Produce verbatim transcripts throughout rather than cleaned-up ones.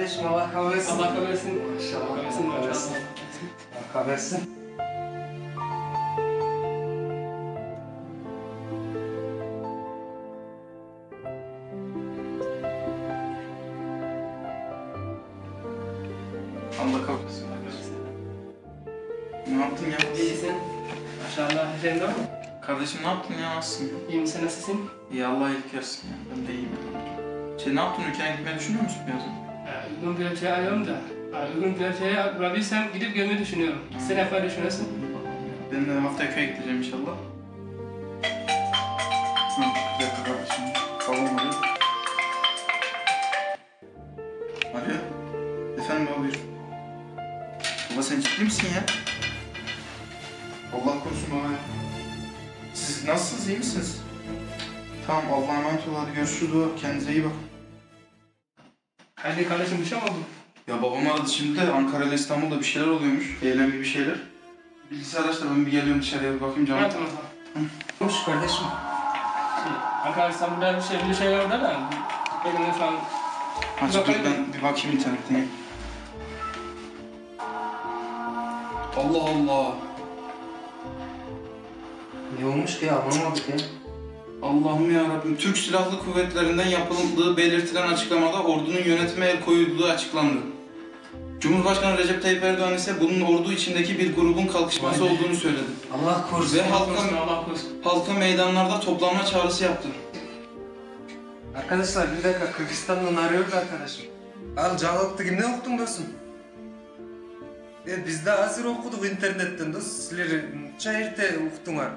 kardeşim, Allah kabul etsin. Allah kabul etsin. Maşallah. Allah kabul etsin. Allah kabul etsin. Allah kabul etsin. Ne yaptın ya? İyisin. Maşallah. Efendim doğru mu? Kardeşim ne yaptın ya? Nasılsın? İyi misin? Nasılsın? İyi, Allah iyilik versin ya. Ben de iyiyim. Şey ne yaptın? Ülkene gitmeyi düşünüyor musun yazın? Ee, Uygun bir ölçüye arıyorum da. Ee, Uygun bir ölçüye bulabilsem gidip gelmeyi düşünüyorum. Sen ne yapmayı düşünüyorsun? Ben de haftaya köye gideceğim inşallah. Hı, bir dakika kardeşim. Babam arıyor. Alo. Efendim baba, buyur. Baba sen ciddi misin ya? Allah korusun baba ya. Siz nasılsınız, iyi misiniz? Tamam, Allah'a emanet ol, hadi görüşürüz baba. Kendinize iyi bakın. Hadi kardeşim bir şey mi oldu? Ya babam aradı şimdi de Ankara ile İstanbul'da bir şeyler oluyormuş. Eylem bir şeyler. Bilgisayar aç da ben bir geliyorum dışarıya bir bakayım canım. Ha tamam tamam. Hoş kardeşim. Şey, Ankara İstanbul'da bir şey, bir şeyler orada da. Elimde falan. Aç dur ben bir bakayım internetten. Allah Allah. Ne olmuş ki ya, anlamadık ya. Allah'ım yarabbim. Türk Silahlı Kuvvetleri'nden yapıldığı belirtilen açıklamada ordunun yönetime el koyulduğu açıklandı. Cumhurbaşkanı Recep Tayyip Erdoğan ise bunun ordu içindeki bir grubun kalkışması Vay be. olduğunu söyledi. Allah korusun. Ve Allah halka, korusun, Allah korusun. halka meydanlarda toplanma çağrısı yaptı. Arkadaşlar bir dakika, Kırgızistan'dan arıyoruz arkadaşım. Al Cağaloğlu kimden okudun dostum? E, biz de hazır okuduk internetten dost. Sizler çayırte okudunlar.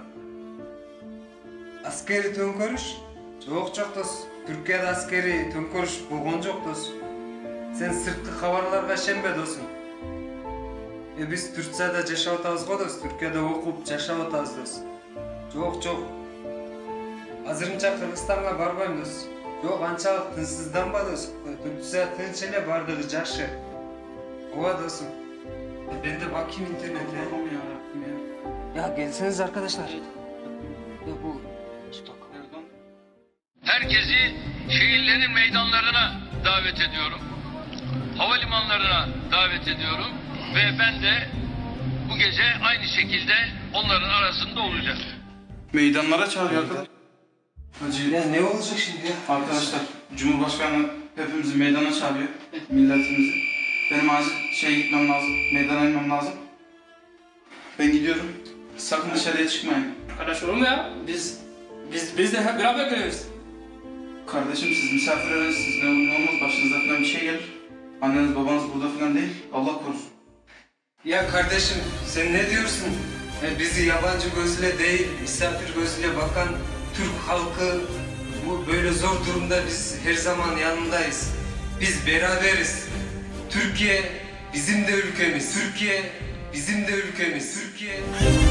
Askeri tönkörüş? Çok çok dost. Türkiye'de askeri tönkörüş bulgun çok dost. Sen sırtlı haberlarga şembe dostum. E biz Türkçe'de yaşavatağız go dost. Türkiye'de okup yaşavatağız dost. Çok çok. Hazırınca Kırgızistan'a barbayım dost. Yok ançalık tınсызdan ba dost. Türkçe tınç ile bardığı caşı. Ova dostum. E ben de bakayım internete. Allah'ım yarabbim ya. Ya gelseniz arkadaşlar. Ya bu... Erdoğan. Herkesi şehirlerin meydanlarına davet ediyorum. Havalimanlarına davet ediyorum. Ve ben de bu gece aynı şekilde onların arasında olacağım. Meydanlara çağırıyor arkadaşlar. Hacı, Ya ne olacak şimdi ya? arkadaşlar, Cumhurbaşkanı hepimizi meydana çağırıyor. Milletimizi. Benim acil şeye gitmem lazım. Meydana inmem lazım. Ben gidiyorum. Sakın dışarıya çıkmayın. Kardeş olur mu ya? Biz, biz, biz de hep beraber geliyoruz. Kardeşim siz misafir öğrencisiniz. Ne olur ne olmaz başınıza falan bir şey gelir. Anneniz babanız burada falan değil. Allah korusun. Ya kardeşim sen ne diyorsun? E, bizi yabancı gözüyle değil, misafir gözüyle bakan Türk halkı bu böyle zor durumda biz her zaman yanındayız. Biz beraberiz. Türkiye bizim de ülkemiz. Türkiye bizim de ülkemiz. Türkiye...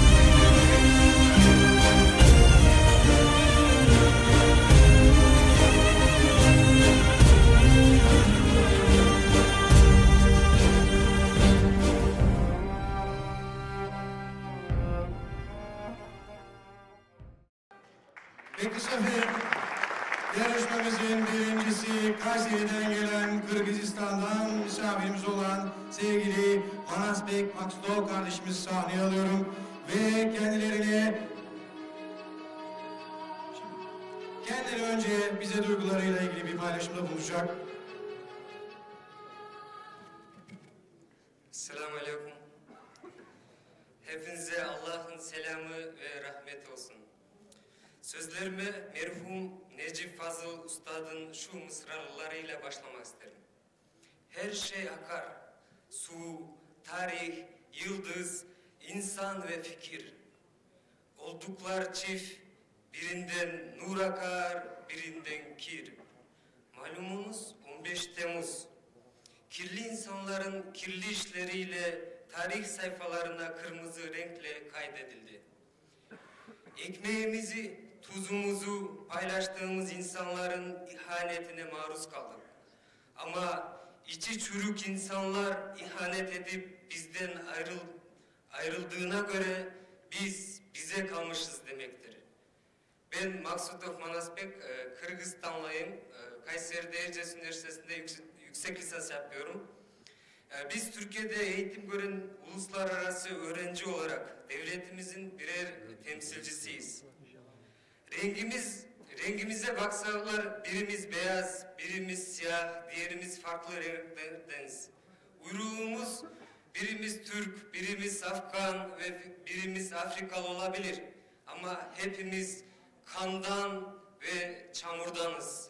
Peki efendim, yarışmamızın birincisi Kayseri'den gelen Kırgızistan'dan misafirimiz olan sevgili Manasbek Maksudov kardeşimizi sahneye alıyorum ve kendilerine kendileri önce bize duygularıyla ilgili bir paylaşımda bulunacak. Selamun Aleyküm. Hepinize Allah'ın selamı ve rahmeti olsun. Sözlerime merhum Necip Fazıl Ustad'ın şu mısralarıyla başlamak isterim. Her şey akar, su, tarih, yıldız, insan ve fikir. Olduklar çift, birinden nur akar, birinden kir. Malumunuz on beş Temmuz. Kirli insanların kirli işleriyle tarih sayfalarına kırmızı renkle kaydedildi. Ekmeğimizi, tuzumuzu paylaştığımız insanların ihanetine maruz kaldık. Ama içi çürük insanlar ihanet edip bizden ayrıl, ayrıldığına göre biz bize kalmışız demektir. Ben Maksudov Manasbek, Kırgızistanlıyım. Kayseri'de Erciyes Üniversitesi'nde yüksek, yüksek lisans yapıyorum. Ee, Biz Türkiye'de eğitim gören uluslararası öğrenci olarak devletimizin birer temsilcisiyiz. Rengimiz, rengimize baksalar birimiz beyaz, birimiz siyah, diğerimiz farklı renklerdeniz. Uyruğumuz birimiz Türk, birimiz Afgan ve birimiz Afrikalı olabilir. Ama hepimiz kandan ve çamurdanız.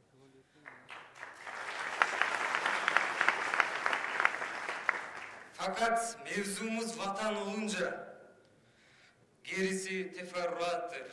Fakat mevzumuz vatan olunca gerisi teferruattır.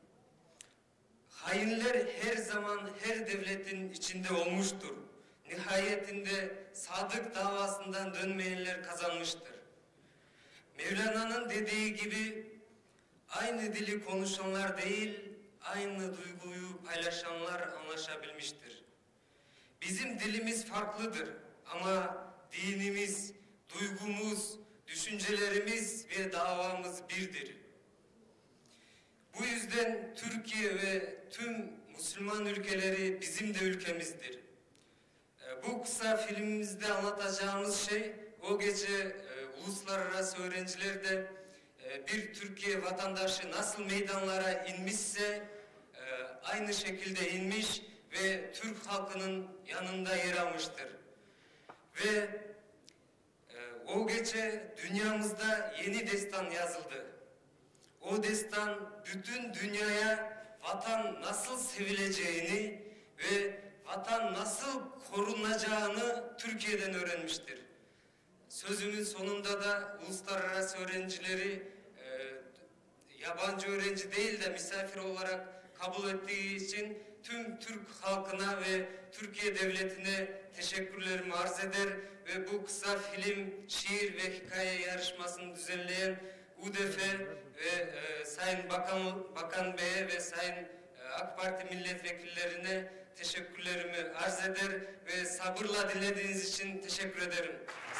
Hainler her zaman her devletin içinde olmuştur. Nihayetinde sadık davasından dönmeyenler kazanmıştır. Mevlana'nın dediği gibi aynı dili konuşanlar değil, aynı duyguyu paylaşanlar anlaşabilmiştir. Bizim dilimiz farklıdır ama dinimiz, duygumuz, düşüncelerimiz ve davamız birdir. Bu yüzden Türkiye ve tüm Müslüman ülkeleri bizim de ülkemizdir. Bu kısa filmimizde anlatacağımız şey, o gece e, uluslararası öğrenciler de e, bir Türkiye vatandaşı nasıl meydanlara inmişse e, aynı şekilde inmiş ve Türk halkının yanında yer almıştır. Ve e, o gece dünyamızda yeni destan yazıldı. O destan bütün dünyaya vatan nasıl sevileceğini ve vatan nasıl korunacağını Türkiye'den öğrenmiştir. Sözümün sonunda da uluslararası öğrencileri e, yabancı öğrenci değil de misafir olarak kabul ettiği için tüm Türk halkına ve Türkiye devletine teşekkürlerimi arz eder ve bu kısa film, şiir ve hikaye yarışmasını düzenleyen U D F ve e, Sayın Bakan, Bakan Bey'e ve Sayın e, AK Parti milletvekillerine teşekkürlerimi arz eder ve sabırla dinlediğiniz için teşekkür ederim.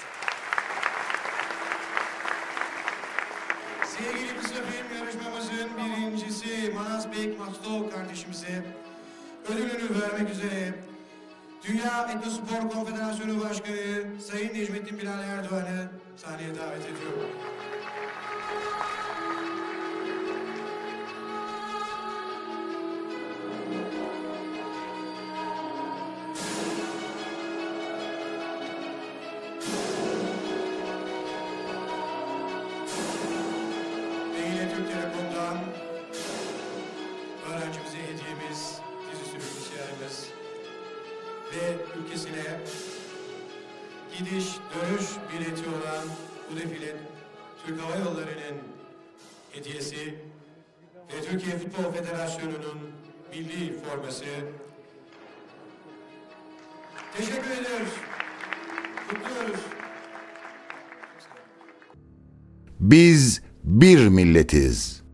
Sevgili kısa film yarışmamızın birincisi Manas Bek Maslov kardeşimize ödülünü vermek üzere Dünya Etnospor Konfederasyonu Başkanı Sayın Necmettin Bilal Erdoğan'ı sahneye davet ediyorum. Ve yine Türk Telekom'dan öğrencimize hediyemiz, dizüstü bilgisayarımız ve ülkesine gidiş dönüş bileti olan bu defile Türk Hava Yolları'nın hediyesi ve Türkiye Futbol Federasyonu'nun milli forması. Teşekkür ediyoruz. Kutluyoruz. Biz bir milletiz.